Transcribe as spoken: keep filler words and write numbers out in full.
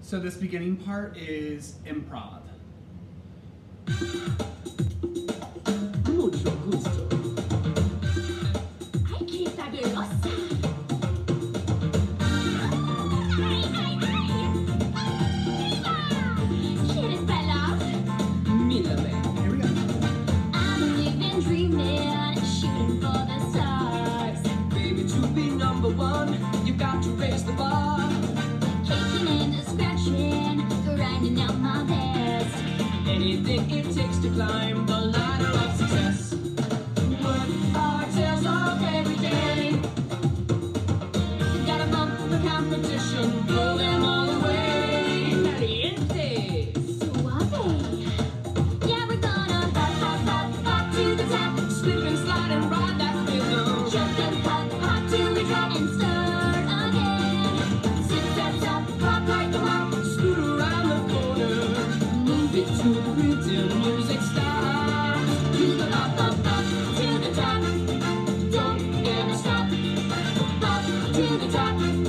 So this beginning part is improv. Mucho gusto. ¡Ay, qué fabulosa! ¡Ay, ay, ay! ¿Quieres bailar? Mírame. Here we go. I'm living, dreaming, shooting for the stars. Baby, to be number one, you got to raise the bar. Kicking and scratching, grinding out my best. Anything it takes to climb the ladder of success. Work our tails off every day. Gotta bump the competition, blow them all away. Caliente. Suave. Yeah, we're gonna hop, hop, hop, hop to the top. Slip and slide and ride that rhythm. Jump and hop, hop till we drop and start again. Sit, tap, tap, pop like a hop. Scoot around the corner. Move it to the rhythm. Music starts. To the pop, pop, pop, to the top. Don't ever stop. Pop to the top.